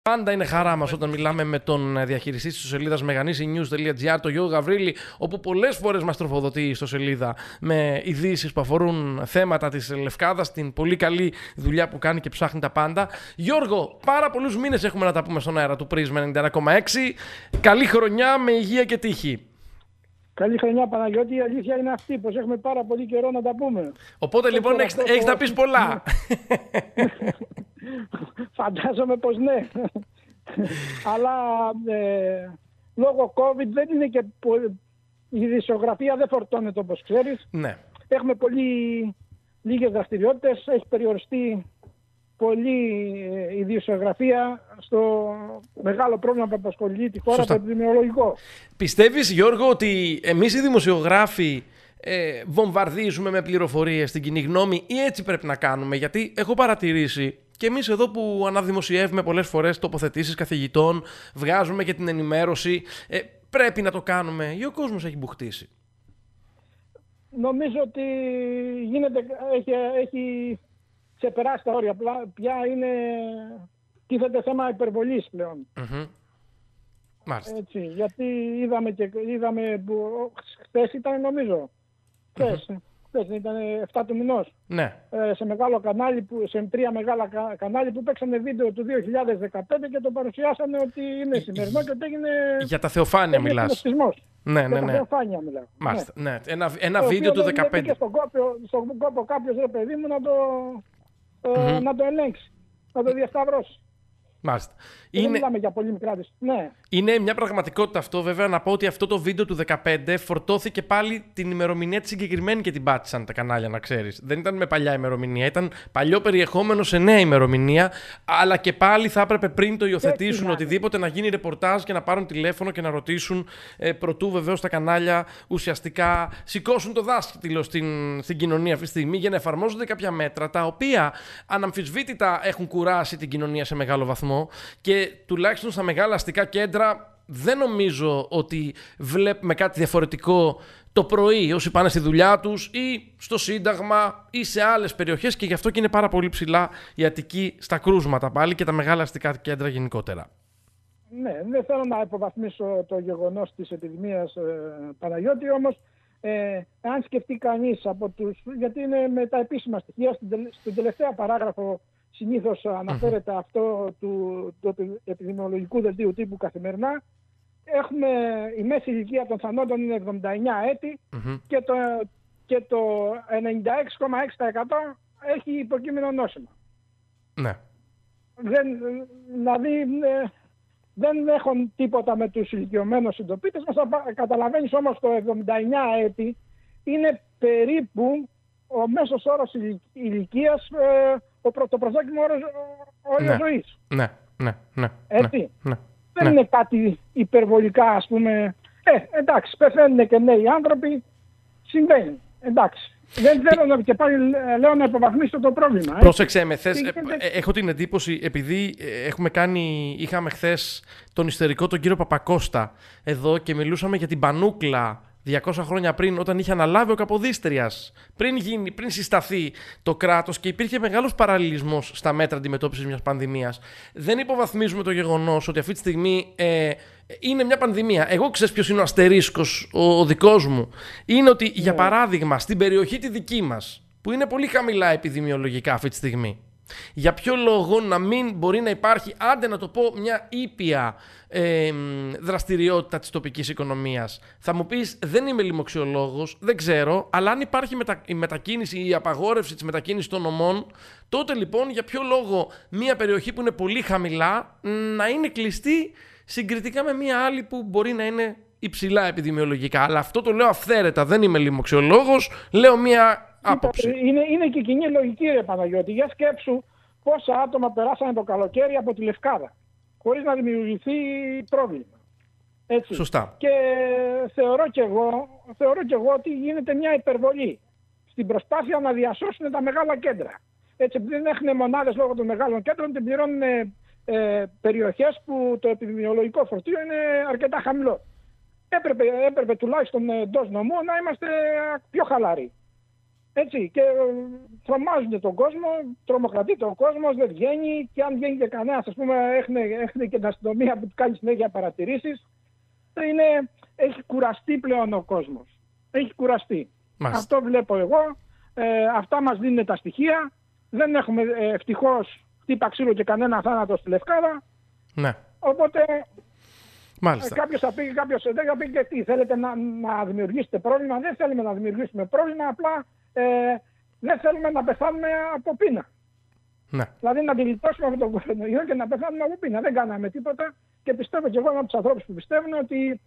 Πάντα είναι χαρά μας όταν μιλάμε με τον διαχειριστή της σελίδας meganisinews.gr, τον Γιώργο Γαβρίλη, όπου πολλές φορές μας τροφοδοτεί η ιστοσελίδα με ειδήσεις που αφορούν θέματα της Λευκάδας, την πολύ καλή δουλειά που κάνει και ψάχνει τα πάντα. Γιώργο, πάρα πολλούς μήνες έχουμε να τα πούμε στον αέρα του Prisma 91,6. Καλή χρονιά με υγεία και τύχη. Καλή χρονιά, Παναγιώτη. Η αλήθεια είναι αυτή, πως έχουμε πάρα πολύ καιρό να τα πούμε. Οπότε λοιπόν έχεις να πεις πολλά. Φαντάζομαι πως ναι. Αλλά λόγω COVID δεν είναι και η ειδησιογραφία δεν φορτώνεται όπως ξέρεις. Ναι. Έχουμε πολύ λίγες δραστηριότητες. Έχει περιοριστεί πολύ η ειδησιογραφία στο μεγάλο πρόβλημα που απασχολεί τη χώρα, το επιδημιολογικό. Πιστεύεις, Γιώργο, ότι εμείς οι δημοσιογράφοι βομβαρδίζουμε με πληροφορίες την κοινή γνώμη ή έτσι πρέπει να κάνουμε? Γιατί έχω παρατηρήσει και εμείς εδώ που αναδημοσιεύουμε πολλές φορές τοποθετήσεις καθηγητών, βγάζουμε και την ενημέρωση, πρέπει να το κάνουμε ή ο κόσμος έχει μπουχτίσει? Νομίζω ότι έχει ξεπεράσει τα όρια. Πια τίθεται θέμα υπερβολής πλέον. Mm-hmm. Μάλιστα. Έτσι, γιατί είδαμε που χθες ήταν, νομίζω. Χθες ήταν 7 του μηνός. Ναι. Σε μεγάλο κανάλι, σε 3 μεγάλα κανάλια που παίξανε βίντεο του 2015 και το παρουσιάσανε ότι είναι σημερινό και ότι έγινε... Για τα Θεοφάνεια μιλάς. Ναι. Για τα Θεοφάνεια μιλάω. Μάλιστα. Ναι. Ένα βίντεο του 2015. Και στον κόπο κάποιος, ρε παιδί μου, να το ελέγξει, να το διασταυρώσει. Μάλιστα. Δεν μιλάμε για πολύ μικρά. Ναι. Είναι μια πραγματικότητα αυτό, βέβαια, να πω ότι αυτό το βίντεο του 2015 φορτώθηκε πάλι την ημερομηνία τη συγκεκριμένη και την πάτησαν τα κανάλια, να ξέρεις. Δεν ήταν με παλιά ημερομηνία, ήταν παλιό περιεχόμενο σε νέα ημερομηνία, αλλά και πάλι θα έπρεπε πριν το υιοθετήσουν οτιδήποτε να γίνει ρεπορτάζ και να πάρουν τηλέφωνο και να ρωτήσουν, προτού βεβαίως τα κανάλια ουσιαστικά σηκώσουν το δάσκυλο στην κοινωνία αυτή τη στιγμή για να εφαρμόζονται κάποια μέτρα τα οποία αναμφισβήτητα έχουν κουράσει την κοινωνία σε μεγάλο βαθμό. Και τουλάχιστον στα μεγάλα αστικά κέντρα δεν νομίζω ότι βλέπουμε κάτι διαφορετικό το πρωί όσοι πάνε στη δουλειά τους ή στο Σύνταγμα ή σε άλλες περιοχές, και γι' αυτό και είναι πάρα πολύ ψηλά η Αττική στα κρούσματα πάλι και τα μεγάλα αστικά κέντρα γενικότερα. Ναι, δεν θέλω να υποβαθμίσω το γεγονός της επιδημίας, Παναγιώτη, όμως αν σκεφτεί κανείς γιατί είναι με τα επίσημα στοιχεία, στην τελευταία παράγραφο συνήθως αναφέρεται αυτό του επιδημιολογικού δελτίου τύπου καθημερινά. Η μέση ηλικία των θανόντων είναι 79 έτη και το 96,6% έχει υποκείμενο νόσημα. Ναι. Δηλαδή δεν έχουν τίποτα με τους ηλικιωμένους συντοπίτες μας. Καταλαβαίνεις όμως το 79 έτη είναι περίπου ο μέσος όρος ηλικίας, το προσδόκιμο όριο ζωής. Ναι. Έτσι. Ναι. Δεν είναι κάτι υπερβολικά, ας πούμε. Εντάξει, πεθαίνουν και νέοι άνθρωποι. Συμβαίνει. Εντάξει. Δεν θέλω και πάλι λέω να υποβαθμίσω το πρόβλημα. Πρόσεξε με, έχω την εντύπωση, επειδή είχαμε χθες τον ιστερικό τον κύριο Παπακώστα εδώ και μιλούσαμε για την Πανούκλα 200 χρόνια πριν, όταν είχε αναλάβει ο Καποδίστριας, πριν συσταθεί το κράτος και υπήρχε μεγάλος παραλληλισμός στα μέτρα αντιμετώπισης μιας πανδημίας. Δεν υποβαθμίζουμε το γεγονός ότι αυτή τη στιγμή είναι μια πανδημία. Εγώ ξέρεις ποιος είναι ο αστερίσκος ο δικός μου? Είναι ότι, για παράδειγμα, στην περιοχή τη δική μας, που είναι πολύ χαμηλά επιδημιολογικά αυτή τη στιγμή, για ποιο λόγο να μην μπορεί να υπάρχει, άντε να το πω, μια ήπια δραστηριότητα της τοπικής οικονομίας? Θα μου πεις, δεν είμαι λοιμοξιολόγος, δεν ξέρω, αλλά αν υπάρχει η μετακίνηση, η απαγόρευση της μετακίνησης των νομών, τότε λοιπόν για ποιο λόγο μια περιοχή που είναι πολύ χαμηλά να είναι κλειστή συγκριτικά με μια άλλη που μπορεί να είναι υψηλά επιδημιολογικά? Αλλά αυτό το λέω αυθαίρετα, δεν είμαι λοιμοξιολόγος, λέω μια άποψη. Είναι και κοινή λογική, ρε Παναγιώτη. Για σκέψου πόσα άτομα περάσανε το καλοκαίρι από τη Λευκάδα χωρίς να δημιουργηθεί πρόβλημα. Έτσι. Σωστά. Και θεωρώ και εγώ ότι γίνεται μια υπερβολή στην προσπάθεια να διασώσουν τα μεγάλα κέντρα. Έτσι, επειδή δεν έχουν μονάδες λόγω των μεγάλων κέντρων, την πληρώνουν περιοχές που το επιδημιολογικό φορτίο είναι αρκετά χαμηλό. Έπρεπε τουλάχιστον εντός νομού να είμαστε πιο χαλαροί. Έτσι, και τρομάζουν τον κόσμο, τρομοκρατείται ο κόσμος, δεν βγαίνει, και αν βγαίνει και κανένας, ας πούμε, έχουν και την αστυνομία που του κάνει συνέχεια παρατηρήσεις. Έχει κουραστεί πλέον ο κόσμος. Έχει κουραστεί. Μάλιστα. Αυτό βλέπω εγώ. Αυτά μας δίνουν τα στοιχεία. Δεν έχουμε ευτυχώς χτύπα ξύλο και κανένα θάνατο στη Λευκάδα. Ναι. Οπότε κάποιος θα πει και τι, θέλετε να δημιουργήσετε πρόβλημα? Δεν θέλουμε να δημιουργήσουμε πρόβλημα, απλά δεν θέλουμε να πεθάνουμε από πείνα. Ναι. Δηλαδή να αντιληπτώσουμε από τον κορονοϊό και να πεθάνουμε από πείνα. Δεν κάναμε τίποτα και πιστεύω και εγώ είμαι από τους ανθρώπους που πιστεύουν ότι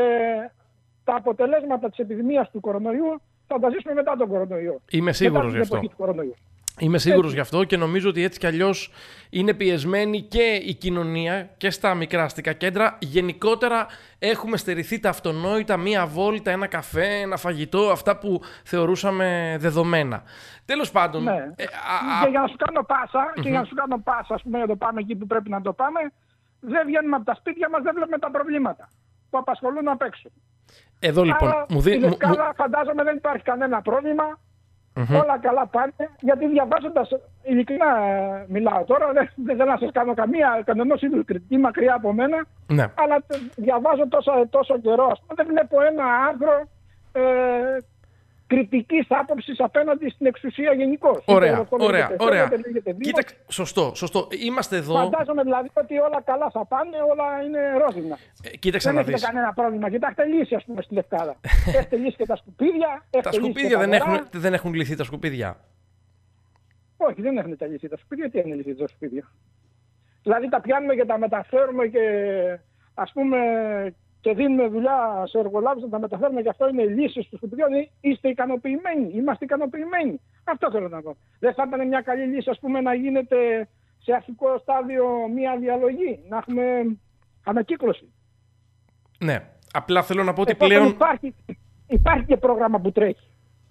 τα αποτελέσματα της επιδημίας του κορονοϊού θα τα ζήσουμε μετά τον κορονοϊό. Είμαι σίγουρος γι' αυτό. Είμαι σίγουρος γι' αυτό και νομίζω ότι έτσι κι αλλιώς είναι πιεσμένη και η κοινωνία και στα μικρά αστικά κέντρα. Γενικότερα έχουμε στερηθεί τα αυτονόητα, μία βόλτα, ένα καφέ, ένα φαγητό, αυτά που θεωρούσαμε δεδομένα. Τέλος πάντων. Ναι. Και για να σου κάνω πάσα, ας πούμε, να το πάμε εκεί που πρέπει να το πάμε, δεν βγαίνουμε από τα σπίτια μας, δεν βλέπουμε τα προβλήματα που απασχολούν απ' έξω. Εδώ λοιπόν. Στην Λευκάδα φαντάζομαι δεν υπάρχει κανένα πρόβλημα. Όλα καλά πάνε, γιατί διαβάζοντας, ειλικρινά μιλάω τώρα, δεν θέλω να σας κάνω κανένας είδους κριτική μακριά από μένα, ναι. Αλλά διαβάζω τόσο καιρό, δεν βλέπω ένα άρθρο κριτικής άποψης απέναντι στην εξουσία γενικώς. Ωραία. Κοίταξε, σωστό. Είμαστε εδώ. Φαντάζομαι δηλαδή ότι όλα καλά θα πάνε, όλα είναι ρόδινα. Κοίταξε να δεις. Δεν έχετε κανένα πρόβλημα. Κοιτάξτε, λύσει, ας πούμε, στη Λευκάδα. Έχετε λύσει και τα σκουπίδια. Τα σκουπίδια δεν έχουν λυθεί τα σκουπίδια. Όχι, δεν έχουν λυθεί τα σκουπίδια. Τι είναι λυθεί τα σκουπίδια? Δηλαδή τα πιάνουμε και τα μεταφέρουμε και, ας πούμε, και δίνουμε δουλειά σε εργολάβους να τα μεταφέρουμε, και αυτό είναι λύση στους σκουπιδιών. Είστε ικανοποιημένοι? Είμαστε ικανοποιημένοι? Αυτό θέλω να πω. Δεν θα ήταν μια καλή λύση, ας πούμε, να γίνεται σε αρχικό στάδιο μια διαλογή, να έχουμε ανακύκλωση? Ναι. Απλά θέλω να πω ότι πλέον υπάρχει και πρόγραμμα που τρέχει.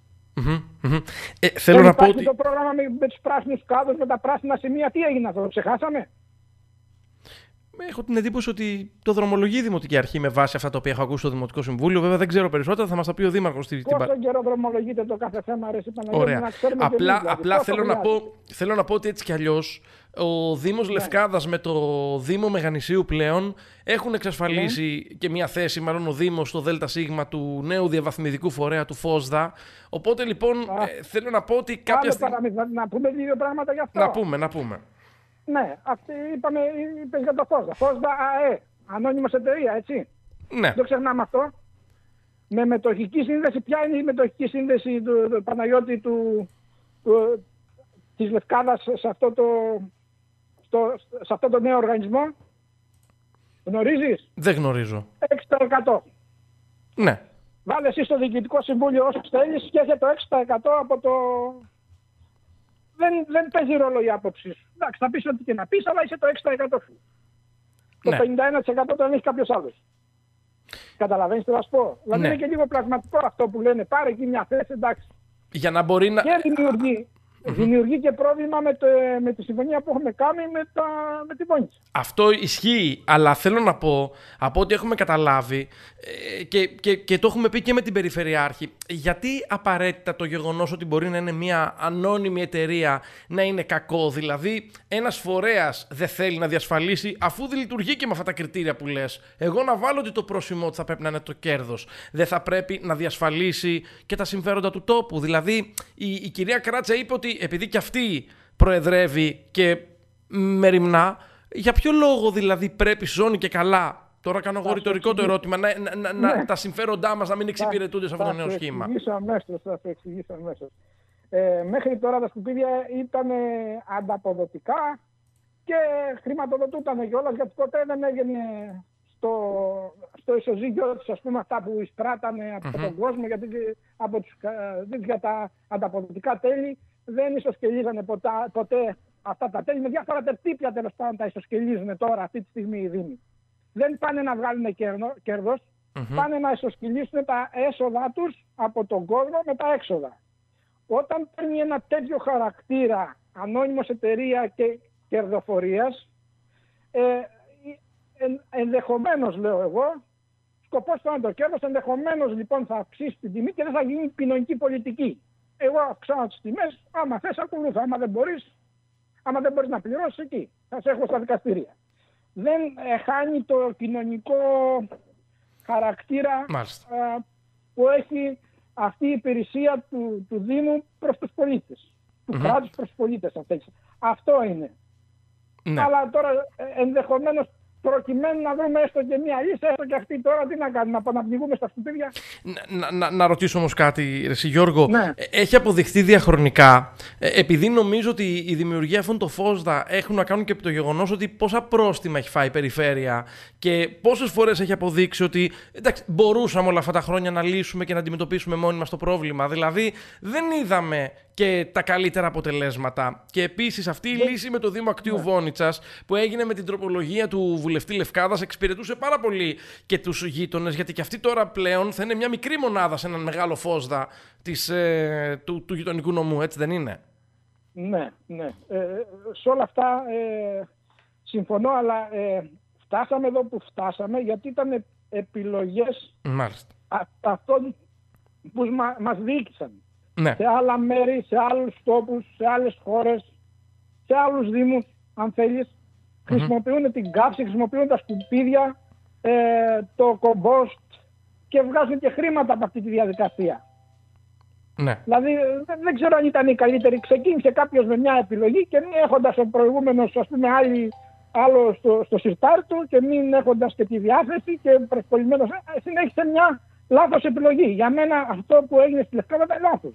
Θέλω να πω ότι το πρόγραμμα με τους πράσινους κάδους, με τα πράσινα σημεία, τι έγινε αυτό, το ξεχάσαμε? Έχω την εντύπωση ότι το δρομολογεί η Δημοτική Αρχή με βάση αυτά τα οποία έχω ακούσει στο Δημοτικό Συμβούλιο. Βέβαια δεν ξέρω περισσότερα, θα μας τα πει ο Δήμαρχος. Πόσο καιρό δρομολογείται το κάθε θέμα, ρε Παναγιώτη? Ωραία. Απλά θέλω να πω ότι έτσι κι αλλιώς ο Δήμος Λευκάδας με το Δήμο Μεγανησίου πλέον έχουν εξασφαλίσει και μια θέση, μάλλον ο Δήμος, στο ΔΣ του νέου διαβαθμιδικού φορέα του ΦΟΣΔΑ. Οπότε λοιπόν θέλω να πω ότι κάποια στιγμή. Να πούμε δύο πράγματα γι' αυτό. Να πούμε. Ναι, αυτή είπες για το ΦΟΣΔΑ. ΦΟΣΔΑ ΑΕ, ανώνυμος εταιρεία, έτσι. Ναι. Δεν ξεχνάμε αυτό. Με μετοχική σύνδεση, ποια είναι η μετοχική σύνδεση του Παναγιώτη της Λευκάδας σε αυτό το νέο οργανισμό? Γνωρίζεις? Δεν γνωρίζω. 6%. Ναι. Βάλε εσύ στο Διοικητικό Συμβούλιο όσο θέλεις και έχει το 6% από το... Δεν παίζει ρόλο η άποψη σου. Εντάξει, θα πεις ό,τι και να πεις, αλλά είσαι το 6% σου. Το 51% το έχει κάποιος άλλος. Καταλαβαίνεις τι θα σου πω? Δηλαδή είναι και λίγο πλασματικό αυτό που λένε, πάρε εκεί μια θέση, εντάξει. Για να μπορεί να... Και δημιουργεί και πρόβλημα με τη συμφωνία που έχουμε κάνει με τη Βόνιτσα. Αυτό ισχύει, αλλά θέλω να πω, από ό,τι έχουμε καταλάβει και το έχουμε πει και με την Περιφερειάρχη, γιατί απαραίτητα το γεγονός ότι μπορεί να είναι μια ανώνυμη εταιρεία να είναι κακό? Δηλαδή, ένας φορέας δεν θέλει να διασφαλίσει, αφού δεν λειτουργεί και με αυτά τα κριτήρια που λες, εγώ να βάλω ότι το πρόσημο ότι θα πρέπει να είναι το κέρδος, δεν θα πρέπει να διασφαλίσει και τα συμφέροντα του τόπου? Δηλαδή, η κυρία Κράτσα είπε ότι επειδή και αυτή προεδρεύει και μεριμνά, για ποιο λόγο δηλαδή πρέπει ζώνη και καλά, τώρα κάνω εγώ ρητορικό το ερώτημα, τα συμφέροντά μας να μην εξυπηρετούνται σε αυτό το νέο σχήμα? Θα το εξηγήσω αμέσως. Μέχρι τώρα τα σκουπίδια ήταν ανταποδοτικά και χρηματοδοτούνταν κιόλας, γιατί ποτέ δεν έγινε στο ισοζύγιο τους, ας πούμε, αυτά που εισπράτανε από τον κόσμο, γιατί για τα ανταποδοτικά τέλη δεν ισοσκελίζανε ποτέ αυτά τα τέλη. Με διάφορα τερτύπια τέλος πάντων τα ισοσκελίζουν τώρα αυτή τη στιγμή οι Δήμοι. Δεν πάνε να βγάλουν κέρδος, πάνε να ισοσκελίσουν τα έσοδα τους από τον κόσμο με τα έξοδα. Όταν παίρνει ένα τέτοιο χαρακτήρα ανώνυμος εταιρεία και κερδοφορίας, ενδεχομένως, λέω εγώ, σκοπός θα είναι το κέρδος, ενδεχομένως λοιπόν θα αυξήσει την τιμή και δεν θα γίνει κοινωνική πολιτική. Εγώ αυξάνω τις τιμές, άμα θες ακολουθώ, άμα δεν μπορείς να πληρώσεις εκεί. Θα σε έχω στα δικαστήρια. Δεν χάνει το κοινωνικό χαρακτήρα που έχει αυτή η υπηρεσία του Δήμου προς τους πολίτες. Του κράτους προς τους πολίτες. Αυτό είναι. Ναι. Αλλά τώρα ενδεχομένως προκειμένου να βρούμε έστω και μία λύση, έστω και αυτή τώρα τι να κάνουμε, να πνιγούμε στα σκουπίδια. Να ρωτήσω όμως κάτι, εσύ Γιώργο. Ναι. Έχει αποδειχθεί διαχρονικά, επειδή νομίζω ότι η δημιουργία αυτών των φόσδα έχουν να κάνουν και από το γεγονός ότι πόσα πρόστιμα έχει φάει η περιφέρεια και πόσες φορές έχει αποδείξει ότι εντάξει, μπορούσαμε όλα αυτά τα χρόνια να λύσουμε και να αντιμετωπίσουμε μόνοι μας το πρόβλημα. Δηλαδή δεν είδαμε και τα καλύτερα αποτελέσματα. Και επίσης αυτή η λύση με το Δήμο Ακτίου Βόνιτσας που έγινε με την τροπολογία του βουλευτή Λευκάδας εξυπηρετούσε πάρα πολύ και τους γείτονες, γιατί και αυτή τώρα πλέον θα είναι μια μικρή μονάδα σε έναν μεγάλο φόσδα του γειτονικού νομού, έτσι δεν είναι? Ναι. Σε όλα αυτά συμφωνώ, αλλά φτάσαμε εδώ που φτάσαμε γιατί ήταν επιλογές αυτών που μας διοίκησαν. Ναι. Σε άλλα μέρη, σε άλλους τόπους, σε άλλες χώρες, σε άλλους δήμους, αν θέλεις, χρησιμοποιούν την κάψη, χρησιμοποιούν τα σκουπίδια, το κομπόστ και βγάζουν και χρήματα από αυτή τη διαδικασία. Ναι. Δηλαδή δεν ξέρω αν ήταν η καλύτερη. Ξεκίνησε κάποιος με μια επιλογή και μην έχοντας ο προηγούμενος, ας πούμε, άλλο στο σιρτάρι του και μην έχοντας και τη διάθεση και προσπολημένος, συνέχισε μια λάθος επιλογή. Για μένα αυτό που έγινε στη Λευκάδα ήταν λάθος.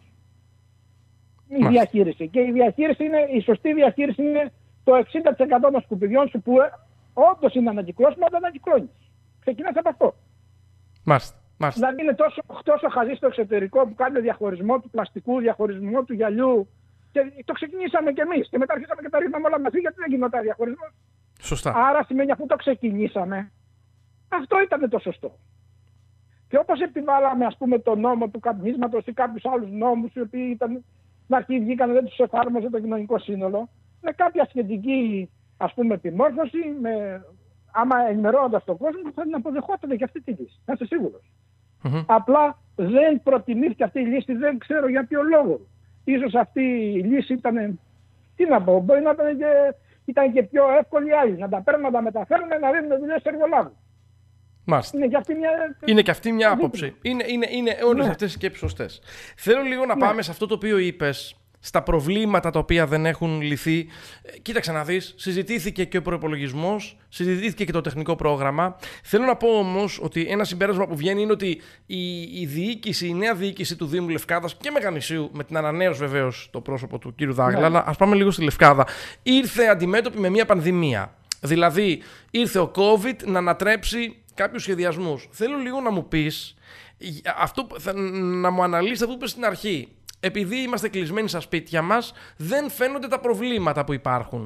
Η διαχείριση. Και η σωστή διαχείριση είναι το 60% των σκουπιδιών σου που όντως είναι ανακυκλώσιμα, δεν ανακυκλώνεις. Ξεκινάς από αυτό. Μάλιστα. Δηλαδή είναι τόσο χαζί στο εξωτερικό που κάνει διαχωρισμό του πλαστικού, διαχωρισμό του γυαλιού. Και το ξεκινήσαμε κι εμείς. Και μετά αρχίσαμε και τα ρίχναμε όλα μαζί γιατί δεν γινόταν διαχωρισμό. Σωστά. Άρα σημαίνει αφού το ξεκινήσαμε, αυτό ήταν το σωστό. Και όπως επιβάλαμε, ας πούμε, το νόμο του καπνίσματος ή κάποιους άλλους νόμους, οι οποίοι ήταν στην αρχή βγήκαν, δεν τους εφάρμοζε το κοινωνικό σύνολο, με κάποια σχετική, ας πούμε, επιμόρφωση, άμα ενημερώνοντας τον κόσμο, θα την αποδεχόταν και αυτή τη λύση. Να είσαι σίγουρος. Απλά δεν προτιμήθηκε αυτή η λύση, δεν ξέρω για ποιο λόγο. Ίσως αυτή η λύση ήταν, τι να πω, μπορεί να ήταν και πιο εύκολη άλλη. Να τα παίρνουν, να τα μεταφέρουν, να δίνουν δουλειές σε εργολάβους. Είναι και αυτή μια άποψη. Είναι όλες αυτές οι σκέψεις σωστές. Θέλω λίγο να πάμε σε αυτό το οποίο είπες, στα προβλήματα τα οποία δεν έχουν λυθεί. Κοίταξε να δεις, συζητήθηκε και ο προϋπολογισμός, συζητήθηκε και το τεχνικό πρόγραμμα. Θέλω να πω όμως ότι ένα συμπέρασμα που βγαίνει είναι ότι η νέα διοίκηση του Δήμου Λευκάδας και Μεγανησίου, με την ανανέωση βεβαίως το πρόσωπο του κ. Δάγλα, αλλά ας πάμε λίγο στη Λευκάδα, ήρθε αντιμέτωπη με μια πανδημία. Δηλαδή ήρθε ο COVID να ανατρέψει κάποιους σχεδιασμούς. Θέλω λίγο να μου πεις, να μου αναλύσεις αυτό που είπες στην αρχή. Επειδή είμαστε κλεισμένοι στα σπίτια μας, δεν φαίνονται τα προβλήματα που υπάρχουν.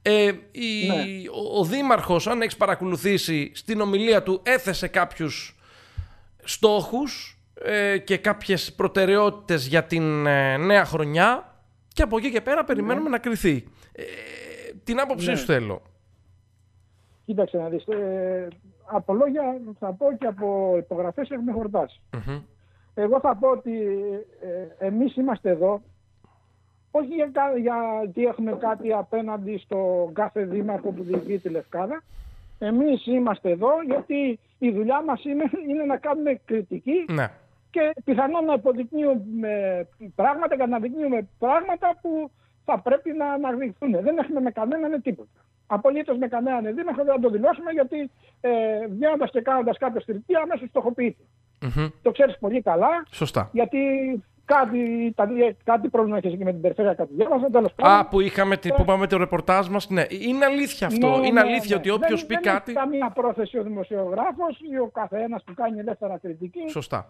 Ο Δήμαρχος, αν έχεις παρακολουθήσει, στην ομιλία του έθεσε κάποιους στόχους και κάποιες προτεραιότητες για την νέα χρονιά και από εκεί και πέρα περιμένουμε να κριθεί. Την άποψή σου θέλω. Κοίταξε να δεις. Από λόγια θα πω και από υπογραφές έχουμε χορτάσει. Εγώ θα πω ότι εμείς είμαστε εδώ όχι γιατί έχουμε κάτι απέναντι στο κάθε δήμαρχο που διοικεί τη Λευκάδα. Εμείς είμαστε εδώ γιατί η δουλειά μας είναι να κάνουμε κριτική και πιθανόν να υποδεικνύουμε πράγματα και να αναδεικνύουμε πράγματα που θα πρέπει να αναδειχθούν. Δεν έχουμε με κανέναν τίποτα. Απολύτως με κανέναν δήμαρχο δεν θα το δηλώσουμε γιατί βγαίνοντας και κάνοντας κάποια θρησκεία αμέσως στοχοποιείται. Το ξέρεις πολύ καλά. Σωστά. Γιατί κάτι πρόβλημα έχεις εκεί με την περιφέρεια, κάτι διάβασα, τέλος πάντων. Που είπαμε το ρεπορτάζ μας. Ναι, είναι αλήθεια αυτό. Είναι αλήθεια ότι όποιος πει κάτι. Δεν έχει καμία πρόθεση ο δημοσιογράφος ή ο καθένας που κάνει ελεύθερα κριτική. Σωστά.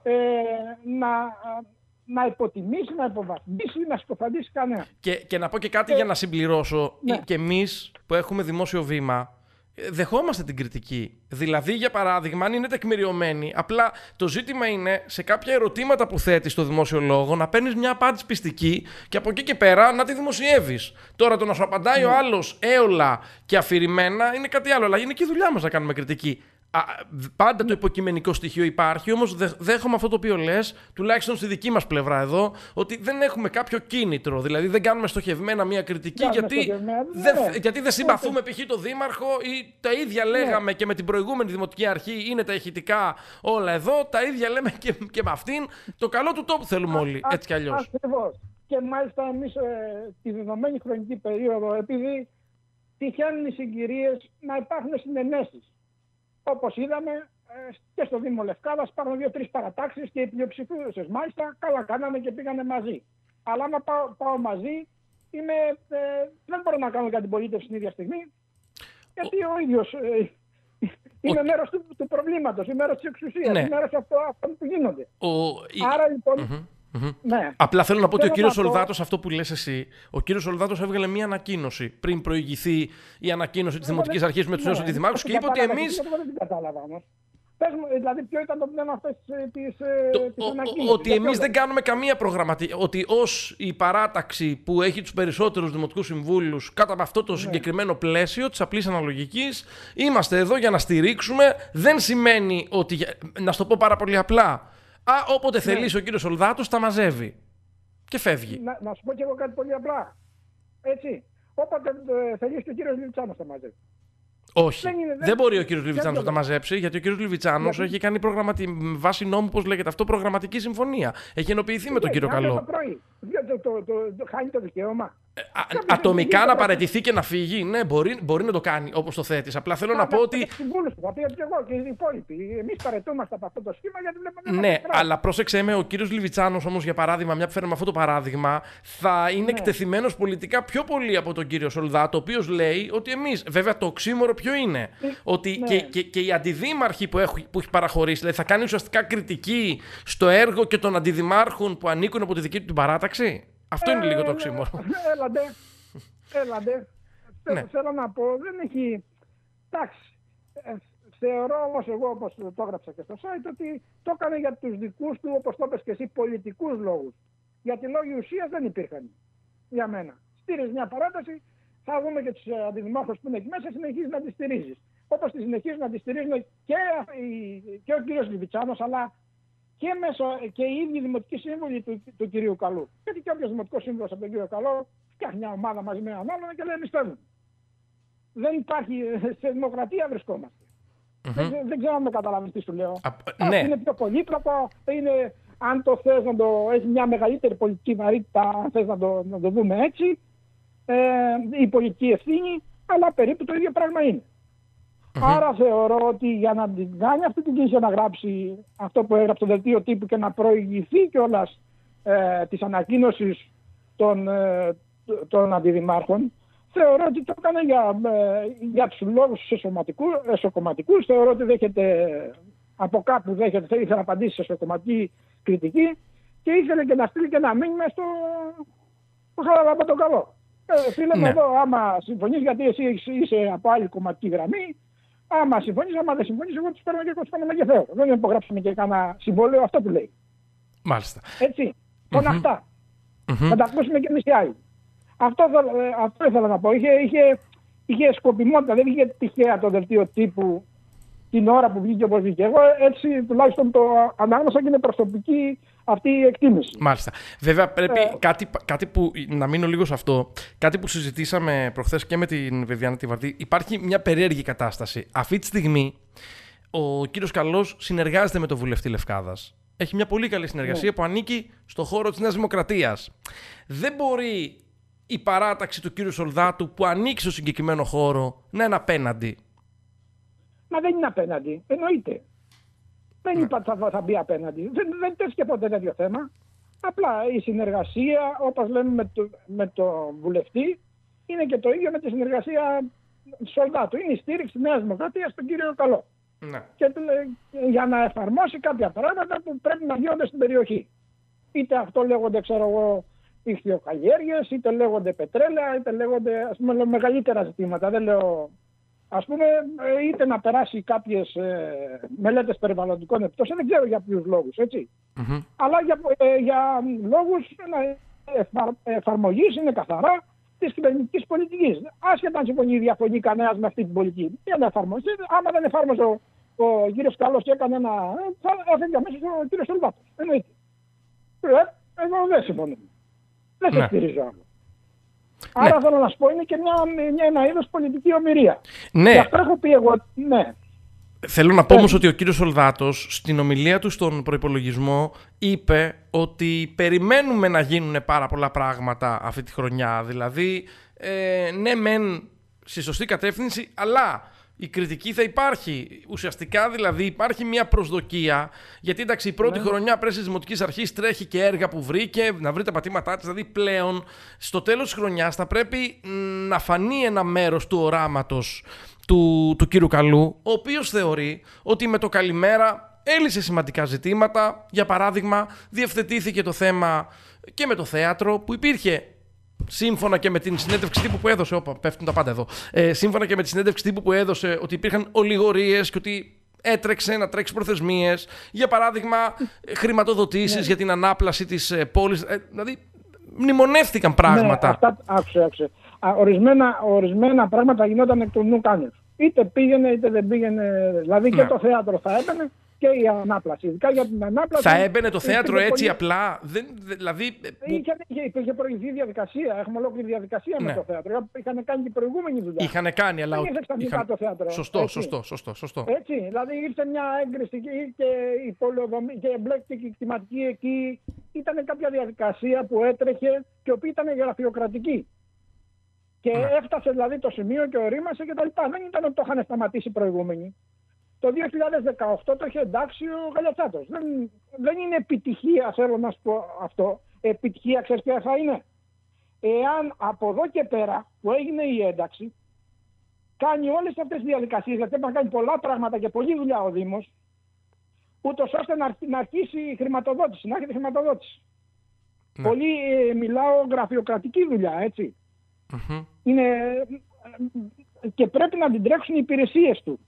Να υποτιμήσει, να υποβαθμίσει, να σκοφαντήσει κανένα. Και να πω και κάτι για να συμπληρώσω. Και εμείς που έχουμε δημόσιο βήμα, δεχόμαστε την κριτική. Δηλαδή, για παράδειγμα, αν είναι τεκμηριωμένη, απλά το ζήτημα είναι σε κάποια ερωτήματα που θέτεις στο δημόσιο λόγο να παίρνεις μια απάντηση πιστική και από εκεί και πέρα να τη δημοσιεύεις. Τώρα το να σου απαντάει ο άλλος έολα και αφηρημένα είναι κάτι άλλο. Αλλά είναι και η δουλειά μας να κάνουμε κριτική. Πάντα το υποκειμενικό στοιχείο υπάρχει, όμως δέχομαι αυτό το οποίο λες, τουλάχιστον στη δική μας πλευρά εδώ, ότι δεν έχουμε κάποιο κίνητρο. Δηλαδή δεν κάνουμε στοχευμένα μια κριτική, γιατί δεν συμπαθούμε π.χ. τον δήμαρχο ή τα ίδια λέγαμε και με την προηγούμενη δημοτική αρχή. Είναι τα ηχητικά όλα εδώ, τα ίδια λέμε και με αυτήν. Το καλό του τόπου θέλουμε όλοι, έτσι κι αλλιώς. Ακριβώς. Και μάλιστα εμείς τη δεδομένη χρονική περίοδο, επειδή τυχαίνουν οι συγκυρίες να υπάρχουν συνενέσεις. Όπως είδαμε και στο Δήμο Λευκάδας υπάρχουν 2-3 παρατάξεις και οι πλειοψηφίες μάλιστα καλά κάνανε και πήγανε μαζί. Αλλά άμα πάω μαζί, δεν μπορώ να κάνω για την πολίτευση την ίδια στιγμή, γιατί ο ίδιος είμαι μέρος του προβλήματος, είμαι μέρος της εξουσίας, είμαι μέρος αυτών που γίνονται. Άρα λοιπόν... Ναι. Απλά θέλω να πω ότι ο κύριος Σολδάτος, αυτό που λες εσύ, ο κύριος Σολδάτος έβγαλε μία ανακοίνωση πριν προηγηθεί η ανακοίνωση της Δημοτικής Αρχής με τους νέους αντιδημάρχους και είπε ότι εμείς. Δεν κατάλαβα όμως. Πες μου, δηλαδή, ποιο ήταν το πνεύμα αυτής της ανακοίνωσης? Ότι εμείς δεν κάνουμε καμία προγραμματική. Ότι ως η παράταξη που έχει τους περισσότερους δημοτικούς συμβούλους κάτω από αυτό το συγκεκριμένο πλαίσιο της απλής αναλογικής, είμαστε εδώ για να στηρίξουμε. Δεν σημαίνει ότι. Να σου το πω πάρα πολύ απλά. Όποτε θελήσει ο κύριος Σολδάτος τα μαζεύει και φεύγει. Να σου πω και εγώ κάτι πολύ απλά. Έτσι. Όποτε θελήσει και ο κύριος Λιβιτσάνος τα μαζεύει. Όχι. Δεν μπορεί ο κύριος Λιβιτσάνος να τα μαζέψει, γιατί ο κύριος Λιβιτσάνος έχει κάνει βάση νόμου, πώς λέγεται αυτό, προγραμματική συμφωνία. Έχει ενοποιηθεί με τον κύριο Καλό. Χάνει το δικαίωμα. Ατομικά να παραιτηθεί και να φύγει, ναι, μπορεί να το κάνει όπως το θέτεις. Απλά θέλω να πω ότι. Συμβούλους που θα πει και εγώ και οι υπόλοιποι. Εμείς παραιτούμαστε από αυτό το σχήμα γιατί βλέπουμε. Ναι, αλλά πρόσεξε με, ο κύριος Λιβιτσάνος όμως, για παράδειγμα, μια που φέρνουμε αυτό το παράδειγμα, θα είναι εκτεθειμένος πολιτικά πιο πολύ από τον κύριο Σολδάτο, ο οποίος λέει ότι εμείς. Βέβαια, το οξύμορο ποιο είναι? Ότι και οι αντιδήμαρχοι που έχει παραχωρήσει, δηλαδή θα κάνει ουσιαστικά κριτική στο έργο και των αντιδημάρχων που ανήκουν από τη δική του την παράταξη. Αυτό είναι λίγο το οξύμορο. Έλαντε. Θέλω να πω, δεν έχει. Εντάξει. Θεωρώ όμως εγώ, όπως το έγραψα και στο site, ότι το έκανε για τους δικούς του, όπως το είπες και εσύ, πολιτικούς λόγους. Γιατί λόγοι ουσίας δεν υπήρχαν για μένα. Στήριζε μια παράταση, θα δούμε και τους αντιδημάρχους που είναι εκεί μέσα, συνεχίζει να τη στηρίζεις. Όπως τη συνεχίζουν να τη στηρίζουν και ο κύριος Λιβιτσάνος, αλλά και οι ίδιοι δημοτικοί σύμβουλοι του κυρίου Καλού. Γιατί και όποιος δημοτικός σύμβουλος από τον κύριο Καλό φτιάχνει μια ομάδα μαζί με έναν άλλον και λέει εμείς θέλουμε. Δεν υπάρχει, σε δημοκρατία βρισκόμαστε. Δεν ξέρω αν με καταλαβαίνεις τι σου λέω. Ναι. Είναι πιο πολύπλοκο, είναι, αν το θες να το έχει μια μεγαλύτερη πολιτική βαρύτητα, αν θες να το δούμε έτσι, η πολιτική ευθύνη, αλλά περίπου το ίδιο πράγμα είναι. Άρα θεωρώ ότι για να την κάνει αυτή την κίνηση, να γράψει αυτό που έγραψε το δελτίο τύπου και να προηγηθεί κιόλας της ανακοίνωσης των αντιδημάρχων, θεωρώ ότι το έκανε για τους λόγους εσωκομματικούς. Θεωρώ ότι δέχεται από κάπου, ήθελε να απαντήσει σε εσωκομματική κριτική και ήθελε και να στείλει και ένα μήνυμα στο Χαραλάμπα τον Καλό. Φίλε μου, εδώ άμα συμφωνείς, γιατί εσύ είσαι από άλλη κομματική γραμμή, άμα συμφωνείς, άμα δεν συμφωνείς, εγώ τους παίρνω και εγώ τους παίρνω και θέλω. Δεν υπογράψαμε και κανένα συμβόλαιο, αυτό που λέει. Μάλιστα. Έτσι, αυτά. Να τα ακούσουμε και εμείς οι άλλοι. Αυτό ήθελα να πω. Είχε σκοπιμότητα, δεν είχε τυχαία το δελτίο τύπου την ώρα που βγήκε όπως βγήκε. Εγώ έτσι τουλάχιστον το ανάγνωσα και είναι προσωπική αυτή η εκτίμηση. Μάλιστα. Βέβαια πρέπει κάτι που, να μείνω λίγο σε αυτό, κάτι που συζητήσαμε προχθές και με την Βιβιάννα τη Βαρδί, υπάρχει μια περίεργη κατάσταση. Αυτή τη στιγμή ο κύριος Καλός συνεργάζεται με τον βουλευτή Λευκάδας. Έχει μια πολύ καλή συνεργασία που ανήκει στο χώρο της Νέας Δημοκρατίας. Δεν μπορεί η παράταξη του κύριου Σολδάτου που ανήκει στο συγκεκριμένο χώρο να είναι απέναντι. Μα δεν είναι απέναντι. Εννοείται. Δεν είπα ότι θα μπει απέναντι. Δεν τέθηκε ποτέ τέτοιο θέμα. Απλά η συνεργασία, όπως λέμε με το βουλευτή, είναι και το ίδιο με τη συνεργασία Σολδάτου. Είναι η στήριξη της Νέας Δημοκρατίας στον κύριο Καλό. Ναι. Και για να εφαρμόσει κάποια πράγματα που πρέπει να γίνονται στην περιοχή. Είτε αυτό λέγονται, ξέρω εγώ, ηχθειοκαλλιέργειες, είτε λέγονται πετρέλαια, είτε λέγονται, ας πούμε, μεγαλύτερα ζητήματα. Δεν λέω, ας πούμε, είτε να περάσει κάποιες μελέτες περιβαλλοντικών επιπτώσεων, δεν ξέρω για ποιους λόγους, έτσι. Αλλά για λόγους εφαρμογής είναι καθαρά της κυβερνητικής πολιτικής. Άσχετα αν συμφωνεί ή διαφωνεί κανένας με αυτή την πολιτική. Για να εφαρμοστεί, άμα δεν εφάρμοσε ο κύριος Καλός έκανε ένα. Θα έφυγε αμέσως ο κύριος Σολβάτος. Εννοείται. Εγώ δεν συμφωνώ. Δεν σε στηρίζω άλλο. Άρα θέλω να σου πω, είναι και ένα είδος πολιτική ομηρία. Ναι. Και αυτό έχω πει εγώ. Ναι. Θέλω να πω όμως ότι ο κύριος Σολδάτος στην ομιλία του στον προϋπολογισμό είπε ότι περιμένουμε να γίνουν πάρα πολλά πράγματα αυτή τη χρονιά. Δηλαδή, ναι μεν στη σωστή κατεύθυνση, αλλά η κριτική θα υπάρχει. Ουσιαστικά δηλαδή υπάρχει μια προσδοκία, γιατί εντάξει η πρώτη χρονιά πρέσβης της Δημοτικής Αρχής τρέχει και έργα που βρήκε, να βρει τα πατήματά της, δηλαδή πλέον στο τέλος της χρονιάς θα πρέπει να φανεί ένα μέρος του οράματος του κύριου Καλού, ο οποίος θεωρεί ότι με το καλημέρα έλυσε σημαντικά ζητήματα. Για παράδειγμα, διευθετήθηκε το θέμα και με το θέατρο που υπήρχε. Σύμφωνα και με την συνέντευξη τύπου που έδωσε. Πέφτουν τα πάντα εδώ. Σύμφωνα και με τη συνέντευξη τύπου που έδωσε, ότι υπήρχαν ολιγορίες και ότι έτρεξε να τρέξει προθεσμίες. Για παράδειγμα, χρηματοδοτήσεις για την ανάπλαση της πόλης. Δηλαδή, μνημονεύτηκαν πράγματα. Ναι, άκουσε. Ορισμένα πράγματα γινόταν εκ του νου κάνευ. Είτε πήγαινε είτε δεν πήγαινε. Δηλαδή και το θέατρο θα έμπαινε και η ανάπλαση. Ειδικά για την ανάπλαση. Θα έμπαινε το θέατρο έτσι πολύ... απλά. Δηλαδή... Υπήρχε προηγηθή διαδικασία. Έχουμε ολόκληρη διαδικασία με το θέατρο. Είχαν κάνει και προηγούμενη δουλειά. Είχαν κάνει, αλλά. Δεν ήρθε ξαφνικά το θέατρο. Σωστό. Έτσι. Δηλαδή ήρθε μια έγκριση και η πολεοδομή και εμπλέκτηκε η κτηματική εκεί. Ήταν κάποια διαδικασία που έτρεχε και η οποία ήταν γραφειοκρατική. Και έφτασε δηλαδή το σημείο και ορίμασε και τα λοιπά. Δεν ήταν ότι το είχαν σταματήσει οι προηγούμενοι. Το 2018 το είχε εντάξει ο Γαλιατσάτος. Δεν είναι επιτυχία, θέλω να σου πω αυτό. Επιτυχία, ξέρεις ποια θα είναι. Εάν από εδώ και πέρα που έγινε η ένταξη, κάνει όλες αυτές τις διαδικασίες, γιατί πρέπει να κάνει πολλά πράγματα και πολλή δουλειά ο Δήμος, ούτως ώστε να αρχίσει η χρηματοδότηση, να έχει τη χρηματοδότηση. Ναι. Πολύ μιλάω γραφειοκρατική δουλειά, έτσι. Είναι, και πρέπει να την τρέξουν οι υπηρεσίες του.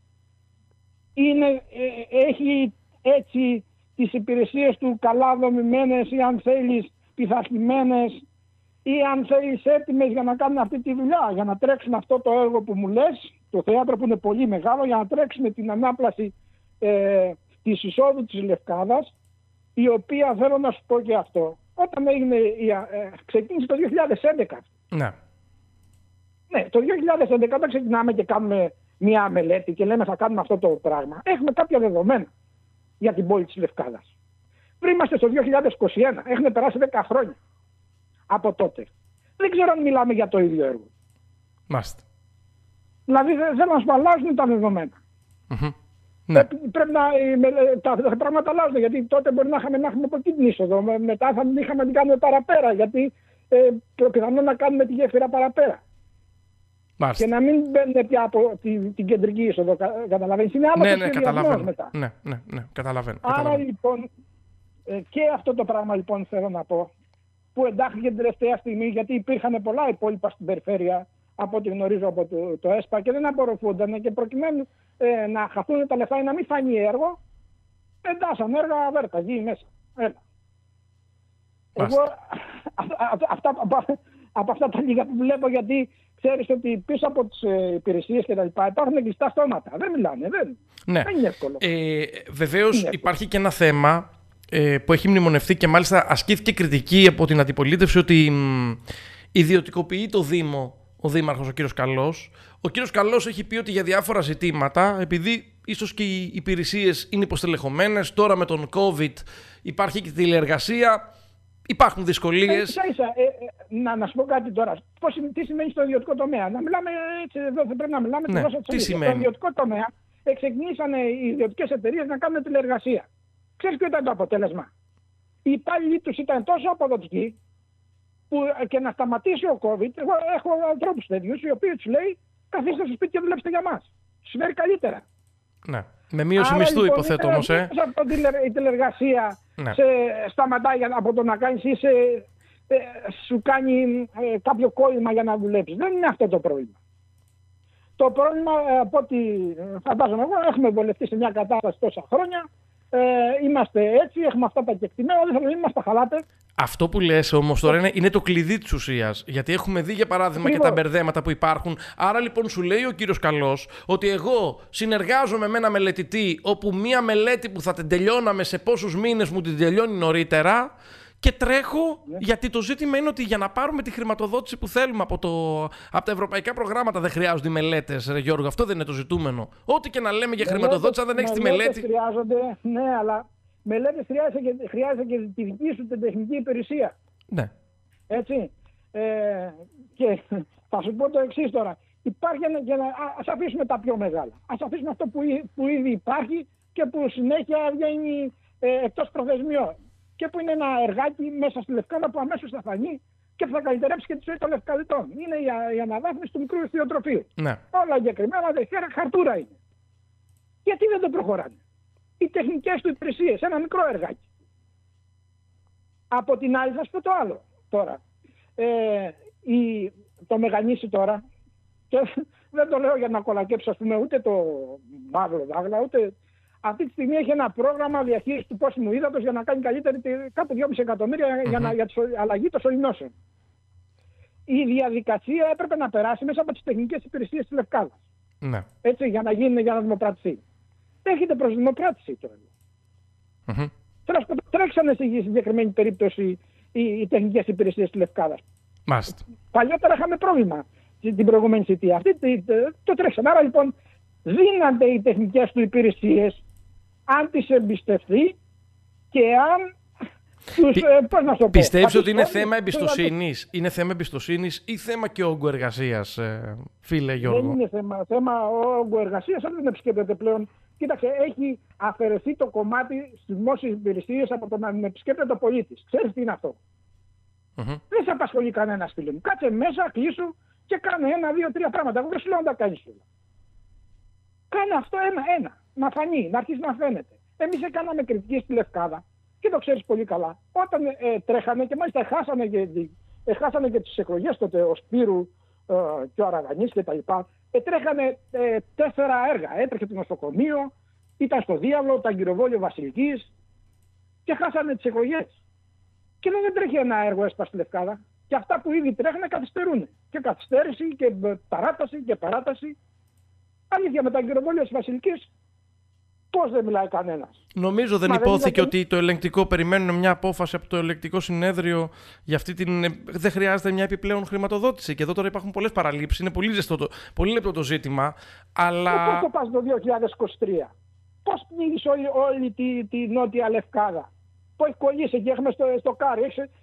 Έχει έτσι τις υπηρεσίες του καλά δομημένες ή αν θέλεις πειθαρχημένες ή αν θέλεις έτοιμες για να κάνουν αυτή τη δουλειά, για να τρέξουν αυτό το έργο που μου λες, το θέατρο που είναι πολύ μεγάλο, για να τρέξουν την ανάπλαση της εισόδου της Λευκάδας, η οποία θέλω να σου πω και αυτό. Όταν ξεκίνησε το 2011. Ναι. Ναι, το 2011 όταν ξεκινάμε και κάνουμε μια μελέτη και λέμε θα κάνουμε αυτό το πράγμα, έχουμε κάποια δεδομένα για την πόλη της Λευκάδας. Πριν είμαστε στο 2021, έχουν περάσει 10 χρόνια από τότε. Δεν ξέρω αν μιλάμε για το ίδιο έργο. Μάλιστα. Δηλαδή δεν μας αλλάζουν τα δεδομένα. Ναι. Πρέπει τα πράγματα αλλάζουν, γιατί τότε μπορεί να έχουμε από εκεί την είσοδο. Μετά θα είχαμε να την κάνουμε παραπέρα, γιατί πιθανόν να κάνουμε τη γέφυρα παραπέρα. Μάλιστα. Και να μην μπαίνουν πια από την κεντρική είσοδο, καταλαβαίνεις. Είναι άλλο σχεδιασμός μετά. Ναι, καταλαβαίνω. Άρα λοιπόν, και αυτό το πράγμα λοιπόν θέλω να πω, που εντάχθηκε την τελευταία στιγμή, γιατί υπήρχαν πολλά υπόλοιπα στην περιφέρεια, από ό,τι γνωρίζω από το ΕΣΠΑ και δεν απορροφούνταν, και προκειμένου να χαθούν τα λεφτά ή να μην φανεί έργο, εντάσσαν έργα βέρτα, γη μέσα. Εγώ από αυτά τα λίγα που βλέπω, γιατί ξέρεις ότι πίσω από τις υπηρεσίες και τα λοιπά υπάρχουν κλειστά στόματα. Δεν μιλάνε, δεν είναι εύκολο. Βεβαίως υπάρχει και ένα θέμα που έχει μνημονευτεί και μάλιστα ασκήθηκε κριτική από την αντιπολίτευση, ότι ιδιωτικοποιεί το Δήμο ο Δήμαρχος, ο κύριος Καλός. Ο κύριος Καλός έχει πει ότι για διάφορα ζητήματα, επειδή ίσως και οι υπηρεσίες είναι υποστελεχωμένες, τώρα με τον COVID υπάρχει και τηλεεργασία, υπάρχουν δυσκολίες. Να σου πω κάτι τώρα. Τι σημαίνει στο ιδιωτικό τομέα? Να μιλάμε έτσι, εδώ δεν πρέπει να μιλάμε τη γλώσσα της αλήθειας. Στο ιδιωτικό τομέα ξεκινήσαν οι ιδιωτικές εταιρείες να κάνουν τηλεεργασία. Ξέρεις ποιο ήταν το αποτέλεσμα? Οι υπάλληλοι τους ήταν τόσο αποδοτικοί που και να σταματήσει ο COVID, εγώ έχω ανθρώπους τέτοιους οι οποίοι τους λέει καθίστε στο σπίτι και δουλέψτε για μας. Συμβαίνει καλύτερα. Ναι. Με μείωση μισθού λοιπόν, υποθέτω όμως. Η τηλεργασία σταματάει από το να κάνεις ή σου κάνει κάποιο κόλλημα για να δουλέψεις. Δεν είναι αυτό το πρόβλημα. Το πρόβλημα, από ό,τι φαντάζομαι εγώ, έχουμε βολευτεί σε μια κατάσταση τόσα χρόνια είμαστε έτσι, έχουμε αυτά τα κεκτημένα, δεν θέλουμε να είμαστε χαλάτε. Αυτό που λες όμως τώρα είναι το κλειδί της ουσίας. Γιατί έχουμε δει για παράδειγμα και τα μπερδέματα που υπάρχουν. Άρα λοιπόν σου λέει ο κύριος Καλός ότι εγώ συνεργάζομαι με ένα μελετητή όπου μία μελέτη που θα την τελειώναμε σε πόσους μήνες μου την τελειώνει νωρίτερα και τρέχω, γιατί το ζήτημα είναι ότι για να πάρουμε τη χρηματοδότηση που θέλουμε από τα ευρωπαϊκά προγράμματα δεν χρειάζονται οι μελέτες, ρε Γιώργο. Αυτό δεν είναι το ζητούμενο. Ό,τι και να λέμε για χρηματοδότηση, αν δεν έχεις τη μελέτη. Χρειάζονται, ναι, αλλά μελέτες χρειάζεται και τη δική σου την τεχνική υπηρεσία. Ναι. Έτσι. Και θα σου πω το εξής τώρα. Υπάρχει ας αφήσουμε τα πιο μεγάλα. Ας αφήσουμε αυτό που ήδη υπάρχει και που συνέχεια βγαίνει εκτός προθεσμιών. Και που είναι ένα εργάκι μέσα στη Λευκάδα που αμέσως θα φανεί και θα καλυτερέψει και τη ζωή των Λευκαδιτών. Είναι η αναβάθμιση του μικρού ευθυοτροφείου. Ναι. Όλα εγκεκριμένα, χαρτούρα είναι. Γιατί δεν το προχωράνε? Οι τεχνικές του υπηρεσίες, ένα μικρό εργάκι. Από την άλλη θα σου πω το άλλο τώρα. Το Μεγανήσι τώρα, και δεν το λέω για να κολακέψω, ας πούμε, ούτε το μαύρο δάγλα, ούτε... Αυτή τη στιγμή έχει ένα πρόγραμμα διαχείρισης του πόσιμου ύδατος για να κάνει καλύτερη κάπου 2,5 εκατομμύρια για τη αλλαγή των σωληνώσεων. Η διαδικασία έπρεπε να περάσει μέσα από τις τεχνικές υπηρεσίες της Λευκάδας. Ναι. Έτσι, για να δημοπρατηθεί. Έχετε προς δημοπράτηση τώρα. Τρέξανε στη συγκεκριμένη περίπτωση οι τεχνικές υπηρεσίες της Λευκάδας. Μάλιστα. Παλιότερα είχαμε πρόβλημα την προηγούμενη θητεία. Αυτή το τρέξανε. Άρα λοιπόν δίνονται οι τεχνικές του υπηρεσίες αν τις εμπιστευτεί και αν τους... Πιστεύεις ότι είναι θέμα εμπιστοσύνης? Είναι θέμα εμπιστοσύνης ή θέμα και όγκου εργασίας, φίλε Γιώργο? Δεν είναι θέμα όγκου εργασίας, αν δεν επισκέπτεται πλέον. Κοίταξε, έχει αφαιρεθεί το κομμάτι στις δημόσιες υπηρεσίες από το να επισκέπτεται ο πολίτης. Ξέρεις τι είναι αυτό? Δεν σε απασχολεί κανένας, φίλε μου. Κάτσε μέσα, κλείσου και κάνε 1, 2, 3 πράγματα. Εγώ δεν σου λέω να τα κάνεις όλα. Κάνε αυτό ένα. Να φανεί, να αρχίσει να φαίνεται. Εμείς έκαναμε κριτική στη Λευκάδα και το ξέρεις πολύ καλά. Όταν τρέχανε και μάλιστα χάσανε και τις εκλογές τότε ο Σπύρου και ο Αραγανής και τα λοιπά. Τρέχανε 4 έργα. Έτρεχε το νοσοκομείο, ήταν στο Διάβλο, το αγκυροβόλιο Βασιλικής και χάσανε τις εκλογές. Και δεν τρέχει ένα έργο έσπα στη Λευκάδα. Και αυτά που ήδη τρέχανε καθυστερούν. Και καθυστέρηση και παράταση και παράταση. Αλήθεια, με το αγκυροβόλιο της Βασιλικής, πώς δεν μιλάει κανένας? Νομίζω δεν υπόθηκε ότι το ελεγκτικό περιμένουν μια απόφαση από το ελεγκτικό συνέδριο για αυτή την. Δεν χρειάζεται μια επιπλέον χρηματοδότηση. Και εδώ τώρα υπάρχουν πολλές παραλήψεις. Είναι πολύ λεπτό το ζήτημα. Αλλά. Πώς το πας το 2023? Πώς πνίγεις όλη τη Νότια Λευκάδα? Πώς κολλήσει και έχουμε στο Κάρι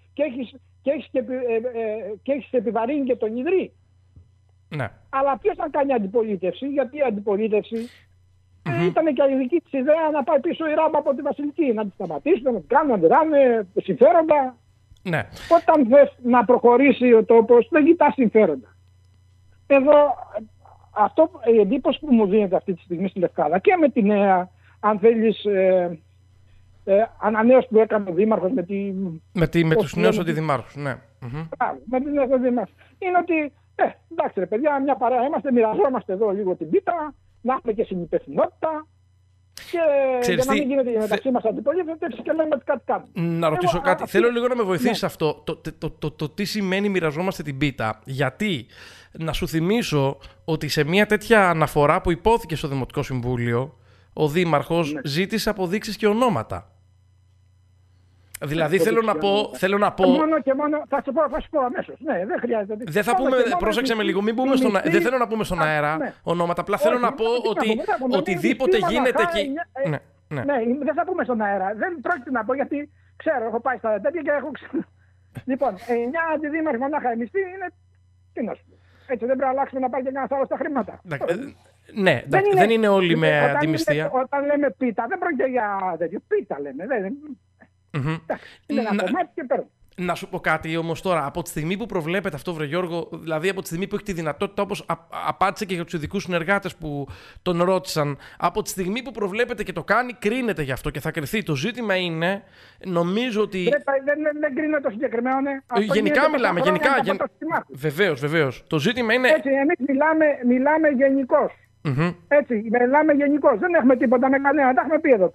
και έχεις επιβαρύνει και τον Ιδρύ. Ναι. Αλλά ποιος θα κάνει αντιπολίτευση? Γιατί η αντιπολίτευση ήταν και η δική της ιδέα να πάει πίσω η ράμπα από τη Βασιλική. Να τη σταματήσουν, να την κάνουν, να την ράνε συμφέροντα. Ναι. Όταν θες να προχωρήσει ο τόπος, δεν κοιτάς συμφέροντα. Εδώ, η εντύπωση που μου δίνεται αυτή τη στιγμή στη Λευκάδα και με τη νέα, αν θέλεις, ανανέωση που έκανε ο Δήμαρχος με τους νέους αντιδημάρχους, ναι. Με τους νέους αντιδημάρχους. Είναι ότι, εντάξει ρε παιδιά, μια παρέα είμαστε, μοιραζόμαστε εδώ λίγο την πίτα, να έχουμε και συνυπευθυνότητα και για να μην γίνεται μεταξύ μας αντιπολίτευση και λέμε ότι κάτι κάνουμε. Να ρωτήσω κάτι. Θέλω λίγο να με βοηθήσεις αυτό. Το τι σημαίνει μοιραζόμαστε την πίτα. Γιατί να σου θυμίσω ότι σε μια τέτοια αναφορά που υπόθηκε στο Δημοτικό Συμβούλιο, ο Δήμαρχος ζήτησε αποδείξεις και ονόματα. Δηλαδή θέλω να πω. Μόνο και μόνο θα σου πω αμέσως. Ναι, δεν χρειάζεται. Δεν θα πούμε, πρόσεξε με λίγο, δεν θέλω να πούμε στον αέρα ονόματα. Απλά θέλω να πω ότι οτιδήποτε γίνεται εκεί. Ναι, δεν θα πούμε στον αέρα. Δεν πρόκειται να πω γιατί ξέρω, έχω πάει στα τέτοια και έχω. Λοιπόν, 9 αντιδήμαρχοι μονάχα εμιστοί είναι. Τι να σου πω. Έτσι δεν πρέπει να αλλάξουμε να πάει και κανένα άλλο στα χρήματα. Ναι, δεν είναι όλοι με αντιμισθία. Όταν λέμε πίτα, δεν πρόκειται για τέτοιο. Πίτα λέμε. Είναι ένα κομμάτι και παίρνω. Να σου πω κάτι όμως τώρα. Από τη στιγμή που προβλέπεται αυτό, βρε Γιώργο, δηλαδή από τη στιγμή που έχει τη δυνατότητα, όπως απάντησε και για τους ειδικούς συνεργάτες που τον ρώτησαν, από τη στιγμή που προβλέπεται και το κάνει, κρίνεται γι' αυτό και θα κριθεί. Το ζήτημα είναι, νομίζω ότι. Δεν κρίνεται το συγκεκριμένο. Γενικά μιλάμε. Βεβαίως. Το ζήτημα είναι. Έτσι, εμείς μιλάμε γενικώς. Έτσι, μιλάμε γενικώς. Δεν έχουμε τίποτα με κανένα. Τα έχουμε πει εδώ πέρα.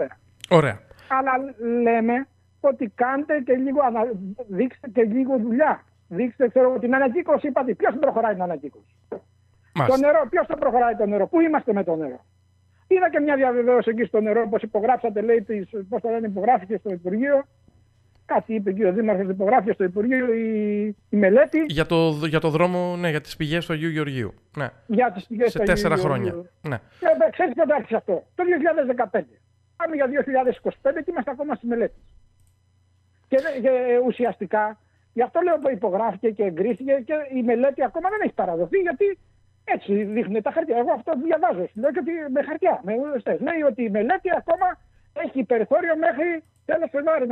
Ωραία. Αλλά λέμε ότι κάντε και λίγο, δείξτε και λίγο δουλειά. Δείξτε, ξέρω, την ανακύκλωση. Είπατε, ποιος προχωράει την ανακύκλωση? Το νερό, ποιος το προχωράει το νερό? Πού είμαστε με το νερό? Είδα και μια διαβεβαίωση εκεί στο νερό, όπως υπογράψατε, λέει, πώς το λένε, υπογράφηκε στο Υπουργείο. Κάτι είπε και ο Δήμαρχος, υπογράφηκε στο Υπουργείο η μελέτη. Για το δρόμο, ναι, για τις πηγές του Αγίου Γεωργίου. Ναι. Για τις πηγές του Αγίου Γεωργίου. Σε 4 χρόνια. Ναι. Ξέρετε πότε άρχισε αυτό? Το 2015. Πάμε για 2025 και είμαστε ακόμα στη μελέτη. Και ουσιαστικά, γι' αυτό λέω που υπογράφηκε και εγκρίθηκε και η μελέτη ακόμα δεν έχει παραδοθεί, γιατί έτσι δείχνουν τα χαρτιά. Εγώ αυτό διαβάζω. Λέω και ότι με χαρτιά, με ουδεστές. Λέει ότι η μελέτη ακόμα έχει περιθώριο μέχρι τέλος Φεβρουαρίου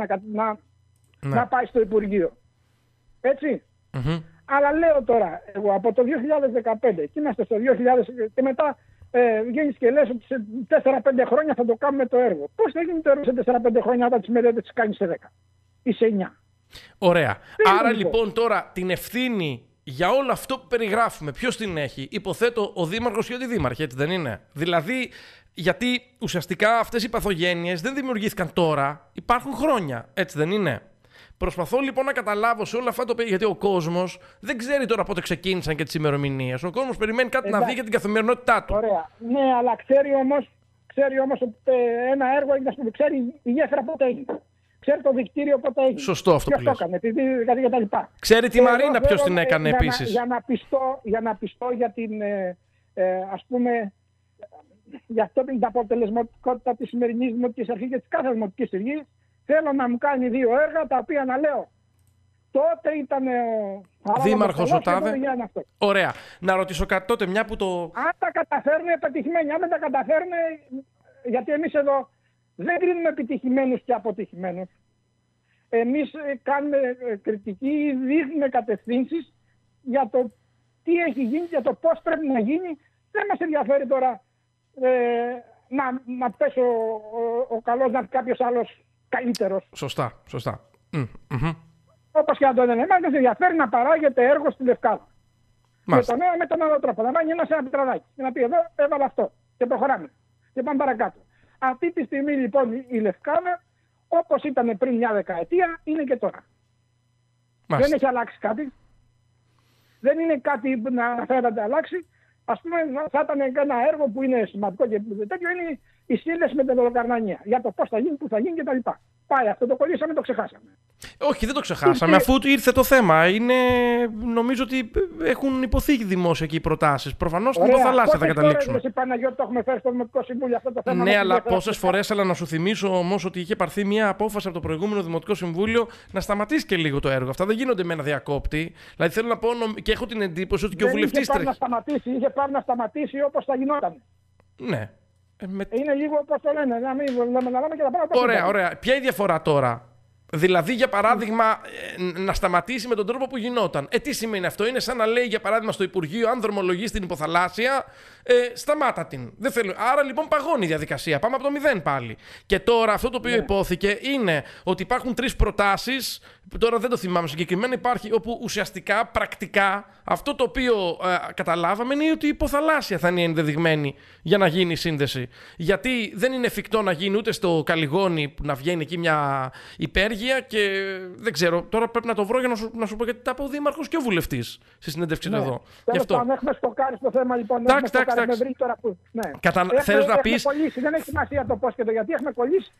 να πάει στο Υπουργείο. Έτσι. Αλλά λέω τώρα, εγώ από το 2015 και είμαστε στο 2000 και μετά βγαίνεις και λες ότι σε 4-5 χρόνια θα το κάνουμε το έργο. Πώς θα γίνει το έργο σε 4-5 χρόνια όταν τις μελέτες τις κάνεις σε 10 ή σε 9? Ωραία. Άρα λοιπόν τώρα την ευθύνη για όλο αυτό που περιγράφουμε, ποιος την έχει? Υποθέτω ο Δήμαρχος ή ο Αντιδήμαρχοι, έτσι δεν είναι? Δηλαδή, γιατί ουσιαστικά αυτές οι παθογένειες δεν δημιουργήθηκαν τώρα, υπάρχουν χρόνια, έτσι δεν είναι? Προσπαθώ λοιπόν να καταλάβω σε όλα αυτά τα οποία, γιατί ο κόσμος δεν ξέρει τώρα πότε ξεκίνησαν και τις ημερομηνίες. Ο κόσμος περιμένει κάτι να δει για την καθημερινότητά του. Ωραία. Ναι, αλλά ξέρει όμως ότι ένα έργο, ξέρει η γέφυρα πότε έγινε. Ξέρει το δικτύριο πότε έγινε. Σωστό αυτό που λες. Ποιος το έκανε, και τα λοιπά. Ξέρει τη Μαρίνα ποιος την έκανε επίσης. Για να πιστώ για την, ας πούμε, για αυτό την αποτελεσματικότητα της σημερινής δημοτικής αρχής και της κάθε δημοτικής αρχής, θέλω να μου κάνει 2 έργα τα οποία να λέω. Τότε ήταν ο Δήμαρχος ο τάδε. Ωραία. Να ρωτήσω κάτι τότε, μια που το... Αν τα καταφέρνει, πετυχημένοι. Αν δεν τα καταφέρνει, γιατί εμείς εδώ δεν κρίνουμε επιτυχημένους και αποτυχημένους. Εμείς κάνουμε κριτική, δείχνουμε κατευθύνσεις για το τι έχει γίνει, για το πώς πρέπει να γίνει. Δεν μας ενδιαφέρει τώρα να πέσει ο καλός, να είναι κάποιος άλλος καλύτερος. Σωστά. Όπως και να το λένε, εμάς μας ενδιαφέρει να παράγεται έργο στη Λευκάδα. Με τον άλλο τρόπο. Να βάλει ένα πιτραδάκι και να πει εδώ έβαλα αυτό και προχωράμε. Και πάμε παρακάτω. Αυτή τη στιγμή λοιπόν η Λευκάδα, όπως ήταν πριν μια δεκαετία, είναι και τώρα. Δεν έχει αλλάξει κάτι. Δεν είναι κάτι να φαίνεται αλλάξει. Ας πούμε, θα ήταν ένα έργο που είναι σημαντικό και τέτοιο, είναι η σύνδεση με την Δωλοκαρνανία. Για το πώς θα γίνει, πού θα γίνει κτλ. Πάει αυτό, το κολλήσαμε, το ξεχάσαμε. Όχι, δεν το ξεχάσαμε. Αφού ήρθε το θέμα. Νομίζω ότι έχουν υποθεί δημόσια και οι προτάσεις. Προφανώς στην υποθαλάσσια θα καταλήξουμε. Εσύ Παναγιώτη, το έχουμε φέρει στο Δημοτικό Συμβούλιο αυτό το θέμα. Ναι, αλλά πόσες φορές, αλλά να σου θυμίσω όμως ότι είχε πάρθει μια απόφαση από το προηγούμενο Δημοτικό Συμβούλιο να σταματήσει και λίγο το έργο. Αυτά δεν γίνονται με ένα διακόπτη. Δηλαδή θέλω να πω και έχω την εντύπωση ότι και ο βουλευτής είχε πάρει να σταματήσει όπως θα γινόταν. Ναι. Είναι λίγο όπως το λένε, να μην λέμε και τα πράγματα. Ωραία. Ποια είναι η διαφορά τώρα? Δηλαδή, για παράδειγμα, να σταματήσει με τον τρόπο που γινόταν. Τι σημαίνει αυτό? Είναι σαν να λέει, για παράδειγμα, στο Υπουργείο, αν δρομολογεί την υποθαλάσσια, σταμάτα την. Δεν θέλω. Άρα λοιπόν παγώνει η διαδικασία. Πάμε από το 0 πάλι. Και τώρα αυτό το οποίο υπόθηκε είναι ότι υπάρχουν 3 προτάσεις. Τώρα δεν το θυμάμαι συγκεκριμένα. Υπάρχει όπου ουσιαστικά, πρακτικά, αυτό το οποίο καταλάβαμε είναι ότι η υποθαλάσσια θα είναι ενδεδειγμένη για να γίνει η σύνδεση. Γιατί δεν είναι εφικτό να γίνει ούτε στο Καλιγόνι που να βγαίνει εκεί μια υπέργεια και δεν ξέρω. Τώρα πρέπει να το βρω για να σου πω γιατί τα είπε ο Δήμαρχος και ο βουλευτής στη συνέντευξη εδώ. Τέλος πάντων, έχουμε στοκάρει στο θέμα λοιπόν. Εντάξει. Θες να πεις... Δεν έχει σημασία το πώς και το γιατί έχουμε κολλήσει.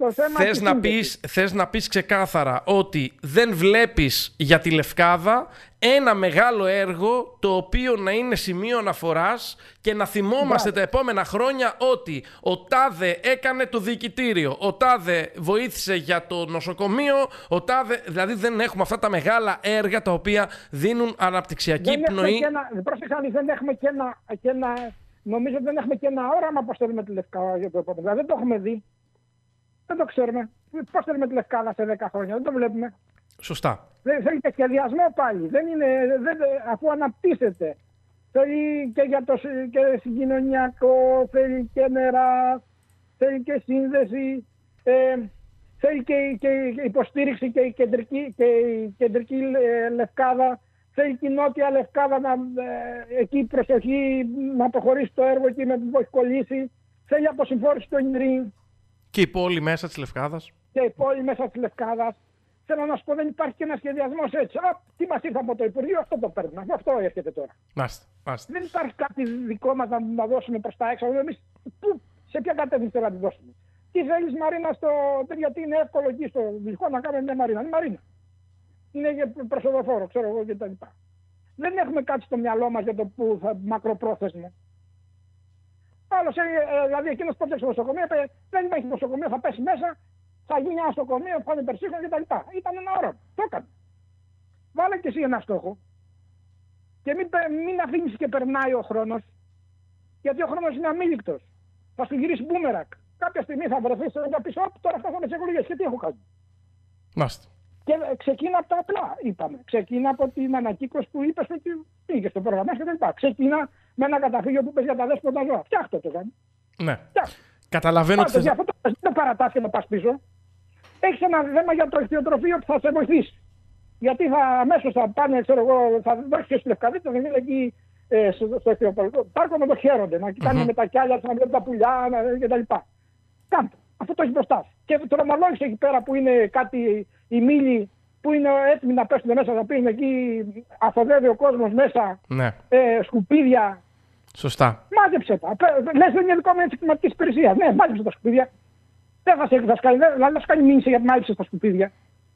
Θες να πεις ξεκάθαρα ότι δεν βλέπεις για τη Λευκάδα ένα μεγάλο έργο το οποίο να είναι σημείο αναφοράς και να θυμόμαστε τα επόμενα χρόνια ότι ο τάδε έκανε το διοικητήριο, ο τάδε βοήθησε για το νοσοκομείο, ο τάδε... Δηλαδή δεν έχουμε αυτά τα μεγάλα έργα τα οποία δίνουν αναπτυξιακή πνοή. Δεν έχουμε και ένα... Νομίζω ότι δεν έχουμε και ένα όραμα πώς θέλουμε τη Λευκάδα για το επόμενο. Δηλαδή δεν το έχουμε δει. Δεν το ξέρουμε. Πώς θέλουμε τη Λευκάδα σε 10 χρόνια, δεν το βλέπουμε. Σωστά. Θέλει και σχεδιασμό πάλι. Αφού αναπτύσσεται. Θέλει και για το και συγκοινωνιακό, θέλει και νερά, θέλει και σύνδεση, θέλει και υποστήριξη και η κεντρική Λευκάδα. Θέλει και η νότια Λευκάδα εκεί προσοχή να προχωρήσει το έργο εκεί με που έχει κολλήσει. Θέλει αποσυμφόρηση του Ινρή. Και η πόλη μέσα της Λευκάδας. Και η πόλη μέσα της Λευκάδας. Θέλω να σου πω, δεν υπάρχει και ένα σχεδιασμός έτσι. Τι μας ήρθε από το Υπουργείο, αυτό το παίρνουμε. Αυτό έρχεται τώρα. Μάλιστα. Δεν υπάρχει κάτι δικό μας να δώσουμε προς τα έξω. Εμείς σε ποια κατεύθυνση θέλω να τη δώσουμε. Τι θέλεις, Μαρίνα, γιατί είναι εύκολο εκεί στο Βιλχό να κάνουμε μια Μαρίνα. Είναι Μαρίνα. Είναι για προσοδοφόρο, ξέρω εγώ κτλ. Δεν έχουμε κάτι στο μυαλό μας για το που θα μακροπρόθεσμο. Άλλος, δηλαδή εκείνος που έφτιαξε το νοσοκομείο, είπε δεν υπάρχει νοσοκομείο, θα πέσει μέσα, θα γίνει ένα νοσοκομείο, θα είναι υπερσύγχρονο κτλ. Ήταν ένα όραμα. Το έκανε. Βάλε και εσύ ένα στόχο. Και μην αφήνεις και περνάει ο χρόνος, γιατί ο χρόνος είναι αμήλικτος. Θα σου γυρίσει μπούμερακ. Κάποια στιγμή θα βρεθείς να πεις, τώρα φτάσαμε τις εκλογές και τι έχω κάνει. Μάλιστα. Και ξεκίνα από τα απλά, είπαμε. Ξεκίνα από την ανακύκλωση που είπες ότι πήγε στο πρόγραμμα και τα λοιπά. Ξεκίνα με ένα καταφύγιο που είπες για τα δέσποτα ζώα. Φτιάχτω το κάνει. Ναι. Καταλαβαίνω ότι θες... Αυτό δεν το παρατάς και να πας πίσω. Έχεις ένα θέμα για το ηχθειοτροφείο που θα σε βοηθήσει. Γιατί αμέσως θα πάνε, ξέρω εγώ, θα δώσεις και στη Λευκαδίτσα, θα είναι εκεί στο ηχθειοπαρικό πάρκο να το χαίρονται. Να κοιτάνε με τα κιάλια, να βλέπουν τα πουλιά κτλ. Κάντο. Αυτό το έχει μπροστά. Και το δρομολόγησε εκεί πέρα που είναι κάτι, οι μήλοι που είναι έτοιμοι να πέσουν μέσα, θα πήγαινε εκεί, αφοδεύει ο κόσμος μέσα, ναι. Σκουπίδια. Σωστά. Μάζεψε τα. Λες δεν είναι δικό μου της κλιματικής υπηρεσίας. Ναι, μάζεψε τα σκουπίδια. Δεν θα σου κάνει μήνυση γιατί μάζεψε τα σκουπίδια.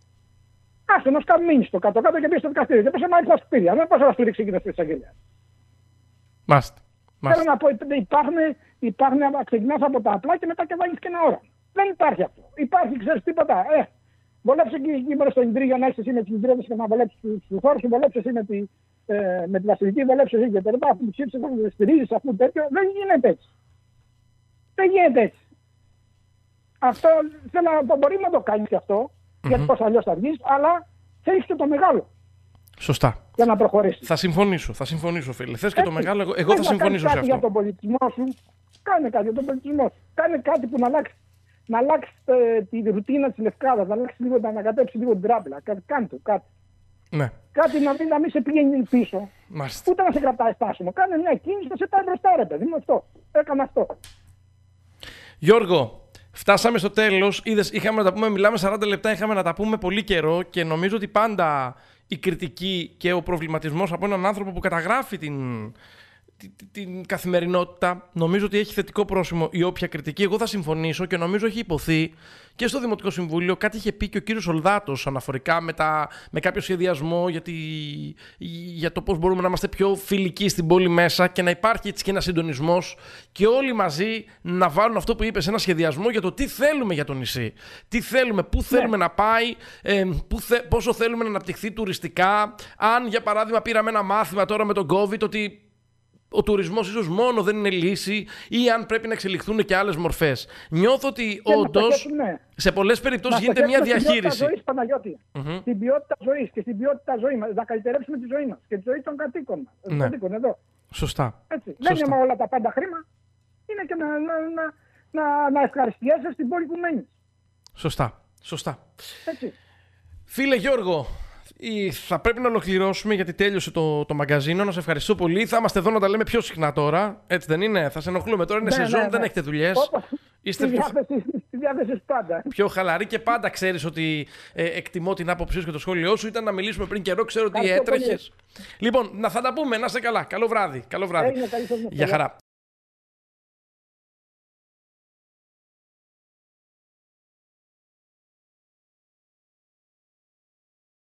Άσε να σου κάνει μήνυση στο κάτω-κάτω και πήγε στο δικαστήριο. Και πέσε μάλιστα τα σκουπίδια. Δεν πώς θα σου ρίξει εκεί να στείλει εισαγγελέα. Μάστε. Θέλω να πω, υπάρχουν, ξεκινάς από τα απλά και μετά και βάλεις και ένα όραμα. Δεν υπάρχει αυτό. Υπάρχει, ξέρεις τίποτα. Βολέψε εκεί μόνο στο Ινδρή για να έχεις εσύ με τις Ινδρίδες και να βολέψεις τους χώρους σου. Βολέψε εσύ με τη Βασιλική, βολέψε εσύ και τελικά. Αφού ψήφισες, αφού στηρίζεις, αφού τέτοιο. Δεν γίνεται έτσι. Δεν γίνεται έτσι. Αυτό θέλω να μπορεί να το κάνεις και αυτό, γιατί πώς αλλιώς θα βγεις, αλλά θέλεις και το μεγάλο. Σωστά. Για να προχωρήσεις. Θα συμφωνήσω, φίλε. Θες και το μεγάλο, εγώ θα συμφωνήσω σε αυτό. Κάνε κάτι για τον πολιτισμό σου. Κάνε κάτι για τον πολιτισμό σου. Κάνε κάτι που να αλλάξει τη ρουτίνα της Λευκάδας, να αλλάξει λίγο, να ανακατέψει λίγο την τράπουλα. Κάνε το κάτι. Ναι. Κάτι να μην σε πηγαίνει πίσω. Μάλιστα. Ούτε να σε κρατάει στάσιμο. Κάνε μια κίνηση να σε πάει μπροστά, ρε παιδί μου. Αυτό. Έκανα αυτό. Γιώργο, φτάσαμε στο τέλος. Είδες, είχαμε να τα πούμε, μιλάμε 40 λεπτά, είχαμε να τα πούμε πολύ καιρό και νομίζω ότι πάντα η κριτική και ο προβληματισμός από έναν άνθρωπο που καταγράφει την καθημερινότητα, νομίζω ότι έχει θετικό πρόσημο η όποια κριτική. Εγώ θα συμφωνήσω και νομίζω έχει υποθεί και στο Δημοτικό Συμβούλιο. Κάτι είχε πει και ο κύριος Ολδάτος αναφορικά με κάποιο σχεδιασμό για το πώς μπορούμε να είμαστε πιο φιλικοί στην πόλη μέσα και να υπάρχει έτσι και ένα συντονισμός και όλοι μαζί να βάλουν αυτό που είπες, ένα σχεδιασμό για το τι θέλουμε για το νησί. Τι θέλουμε, πού θέλουμε να πάει, πόσο θέλουμε να αναπτυχθεί τουριστικά. Αν για παράδειγμα πήραμε ένα μάθημα τώρα με τον COVID ότι ο τουρισμός ίσως μόνο δεν είναι λύση ή αν πρέπει να εξελιχθούν και άλλες μορφές. Νιώθω ότι όντως σε πολλές περιπτώσεις γίνεται μια διαχείριση. Στην ποιότητα ζωής, Παναγιώτη. Στην ποιότητα ζωής και στην ποιότητα ζωή μας. Να καλυτερέψουμε τη ζωή μας και τη ζωή των κατοίκων μας. Ναι. Εδώ. Σωστά. Έτσι. Δεν είναι όλα τα πάντα χρήμα. Είναι και να ευχαριστιέσαι στην πόλη που μένεις. Σωστά. Έτσι. Φίλε Γιώργο, θα πρέπει να ολοκληρώσουμε γιατί τέλειωσε το μαγκαζίνο. Να σε ευχαριστώ πολύ. Θα είμαστε εδώ να τα λέμε πιο συχνά τώρα. Έτσι δεν είναι? Θα σε ενοχλούμε τώρα. Είναι σεζόν, δεν έχετε δουλειές. Είστε στη διάθεση πάντα. Πιο χαλαρή και πάντα ξέρεις ότι εκτιμώ την άποψή σου και το σχόλιο σου. Ήταν να μιλήσουμε πριν καιρό, ξέρω ότι έτρεχες. Λοιπόν, θα τα πούμε. Να είσαι καλά. Καλό βράδυ. Έγινε, Γεια χαρά.